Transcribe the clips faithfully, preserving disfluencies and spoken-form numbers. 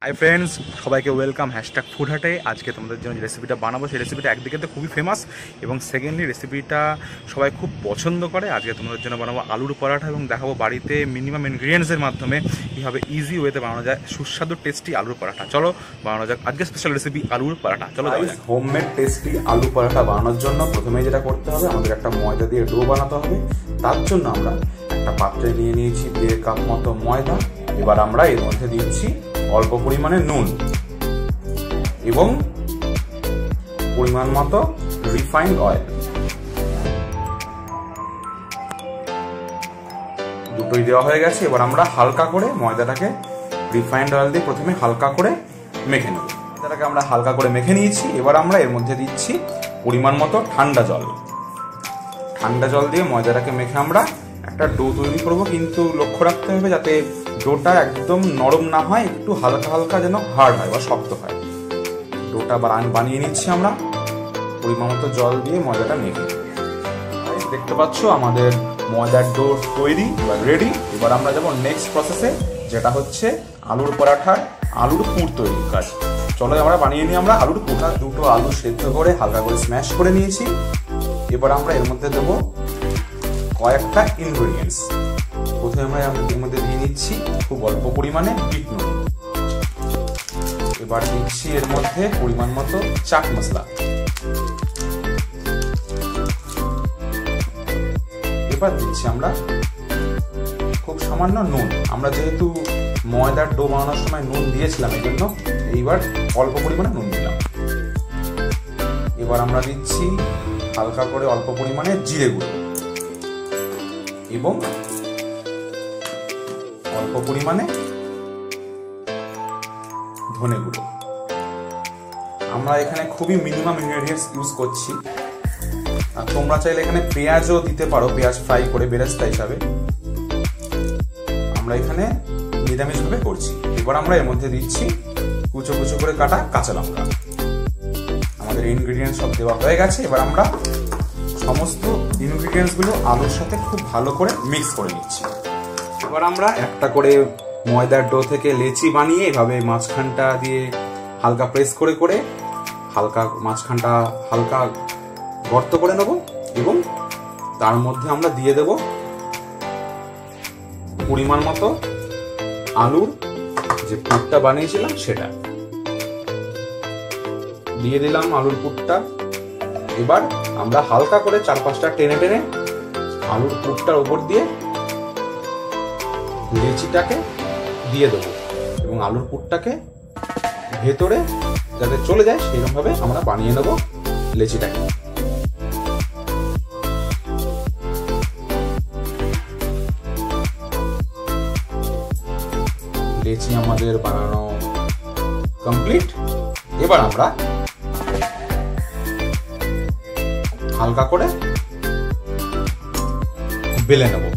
High friends, সবাইকে welcome hashtag food হাটে। আজকে তোমাদের জন্য যে রেসিপিটা বানাবো সেই রেসিপিটা একদিকে তো খুবই ফেমাস এবং সেকেন্ডলি রেসিপিটা সবাই খুব পছন্দ করে। আজকে তোমাদের জন্য বানাবো আলুর পরাঠা এবং দেখাবো বাড়িতে মিনিমাম ইনগ্রিডিয়েন্টসের মাধ্যমে কীভাবে ইজি ওয়েতে বানানো যায় সুস্বাদু টেস্টি আলুর পরাঠা। চলো বানানো যাক আজকে স্পেশাল রেসিপি আলুর পরাঠা। চলো হোমমেড টেস্টি আলু পরাঠা বানানোর জন্য প্রথমে যেটা করতে হবে, আমাদের একটা ময়দা দিয়ে ডো বানাতে হবে। তার জন্য আমরা একটা পাত্রে নিয়ে নিয়েছি দেড় কাপ মতো ময়দা। এবার আমরা এর মধ্যে দিচ্ছি অল্প পরিমাণে নুন এবং পরিমাণ মতো রিফাইন্ড অয়েল। দুটোই দেওয়া হয়ে গেছে। এবার আমরা হালকা করে ময়দাটাকে রিফাইন্ড অয়েল দিয়ে প্রথমে হালকা করে মেখে নেব। ময়দাটাকে আমরা হালকা করে মেখে নিয়েছি। এবার আমরা এর মধ্যে দিচ্ছি পরিমাণ মতো ঠান্ডা জল। ঠান্ডা জল দিয়ে ময়দাটাকে মেখে আমরা একটা ডো তৈরি করব, কিন্তু লক্ষ্য রাখতে হবে যাতে ডোটা একদম নরম না হয়, একটু হালকা হালকা যেন হার্ড হয় বা শক্ত হয়। ডোটা বানিয়ে নিচ্ছি আমরা পরিমাণ মতো জল দিয়ে ময়দাটা মেখে। দেখতে পাচ্ছ আমাদের ময়দার ডো তৈরি বা রেডি। এবার আমরা যাবো নেক্সট প্রসেসে, যেটা হচ্ছে আলুর পরাঠার আলুর পুর তৈরির কাজ। চলো আমরা বানিয়ে নিই আমরা আলুর পুরটা। দুটো আলু সেদ্ধ করে হালকা করে স্ম্যাশ করে নিয়েছি। এবার আমরা এর মধ্যে দেবো কয়েকটা ইনগ্রিডিয়েন্টস। প্রথমে আমরা এর মধ্যে দিয়ে নিচ্ছি খুব অল্প পরিমাণে বিট নুন। এবার দিচ্ছি এর মধ্যে পরিমাণ মতো চাট মশলা। এবার দিচ্ছি আমরা খুব সামান্য নুন। আমরা যেহেতু ময়দার ডো বানানোর সময় নুন দিয়েছিলাম, এই জন্য এইবার অল্প পরিমাণে নুন দিলাম। এবার আমরা দিচ্ছি হালকা করে অল্প পরিমাণে জিরে গুঁড়ো এবং অল্প পরিমাণে ধনে গুঁড়ো। আমরা এখানে খুবই মিনিমাম ইনগ্রেডিয়েন্টস ইউজ করছি। আর তোমরা চাইলে এখানে পেঁয়াজও দিতে পারো, পেঁয়াজ ফ্রাই করে বেরেস্তা হিসাবে। আমরা এখানে নিরামিষ ভাবে করছি। এবার আমরা এর মধ্যে দিচ্ছি কুচো কুচো করে কাটা কাঁচা লঙ্কা। আমাদের ইনগ্রেডিয়েন্টস সব দেওয়া হয়ে গেছে। এবার আমরা সমস্ত ইনগ্রিডিয়েন্টস গুলো আলুর সাথে খুব ভালো করে মিক্স করে নিচ্ছি। এবার আমরা একটা করে ময়দার ডো থেকে লেচি বানিয়ে এভাবে মাঝখানটা দিয়ে হালকা প্রেস করে করে হালকা মাঝখানটা হালকা গর্ত করে নেব এবং তার মধ্যে আমরা দিয়ে দেব পরিমাণ মতো আলুর যে পুরটা বানিয়েছিলাম সেটা দিয়ে দিলাম আলুর পুরটা। এবার আমরা হালকা করে চার পাঁচটা টেনে টেনে আলুর পুরটার উপর দিয়ে লেচিটাকে দিয়ে দেবো এবং আলুর পুরটাকে ভেতরে যাতে চলে যায় সেরকম ভাবে আমরা বানিয়ে নেব লেচিটাকে। লেচি আমাদের বানানো কমপ্লিট। এবার আমরা হালকা করে বেলে নেব।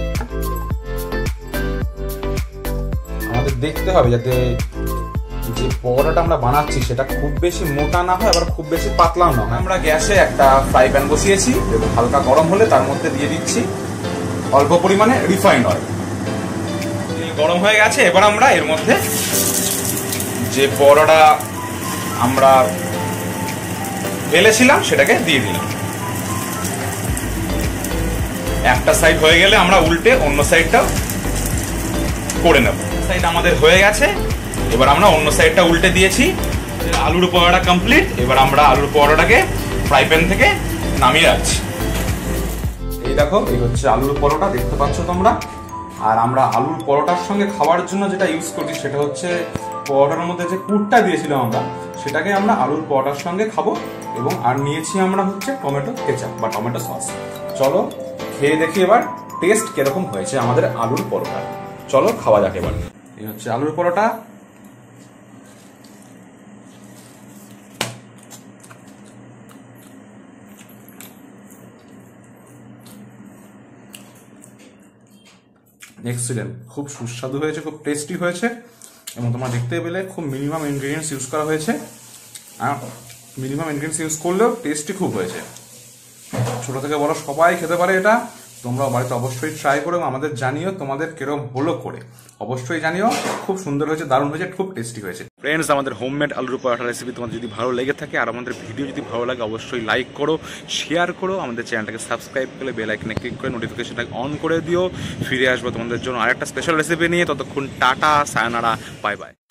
আমাদের দেখতে হবে যাতে যে পরোটাটা আমরা বানাচ্ছি সেটা খুব বেশি মোটা না হয়, আবার খুব বেশি পাতলাও না হয়। আমরা গ্যাসে একটা ফ্রাই প্যান বসিয়েছি এবং হালকা গরম হলে তার মধ্যে দিয়ে দিচ্ছি অল্প পরিমাণে রিফাইন্ড অয়েল। গরম হয়ে গেছে। এবার আমরা এর মধ্যে যে পরোটা আমরা বেলেছিলাম সেটাকে দিয়ে দিলাম। একটা সাইড হয়ে গেলে আমরা উল্টে অন্য সাইডটাও করে নেব। সাইড আমাদের হয়ে গেছে। এবার আমরা অন্য সাইডটা উল্টে দিয়েছি। আলুর পরোটা কমপ্লিট। এবার আমরা আলুর পরোটাকে ফ্রাই প্যান থেকে নামিয়ে রাখছি। এই দেখো, এই হচ্ছে আলুর পরোটা, দেখতে পাচ্ছ তোমরা। আর আমরা আলুর পরোটার সঙ্গে খাওয়ার জন্য যেটা ইউজ করছি সেটা হচ্ছে পরোটার মধ্যে যে পুরটা দিয়েছিলাম আমরা, সেটাকে আমরা আলুর পরোটার সঙ্গে খাবো। এবং আর নিয়েছি আমরা হচ্ছে টমেটো কেচাপ বা টমেটো সস। চলো খেয়ে দেখি এবার টেস্ট কিরকম হয়েছে আমাদের আলুর পরোটা। চলো খাওয়া যাক এবার। এই হচ্ছে আলুর পরোটা। এক্সিলেন্ট, খুব সুস্বাদু হয়েছে, খুব টেস্টি হয়েছে এবং তোমরা দেখতে পেলে খুব মিনিমাম ইনগ্রিডিয়েন্টস ইউজ করা হয়েছে। আর মিনিমাম ইনগ্রিডিয়েন্টস ইউজ করলেও টেস্টি খুব হয়েছে। ছোট থেকে বড় সবাই খেতে পারে এটা। তোমরা বাড়িতে অবশ্যই ট্রাই করো এবং আমাদের জানিও তোমাদের কিরকম হলো করে, অবশ্যই জানিও। খুব সুন্দর হয়েছে, দারুণ হয়েছে, খুব টেস্টি হয়েছে। ফ্রেন্ডস, আমাদের হোমমেড আলুর পরোটা রেসিপি তোমাদের যদি ভালো লেগে থাকে আর আমাদের ভিডিও যদি ভালো লাগে অবশ্যই লাইক করো, শেয়ার করো, আমাদের চ্যানেলটাকে সাবস্ক্রাইব করে বেল আইকনে ক্লিক করে নোটিফিকেশনটাকে অন করে দিও। ফিরে আসবো তোমাদের জন্য আরেকটা স্পেশাল রেসিপি নিয়ে। ততক্ষণ টাটা, সায়নারা, বাই বাই।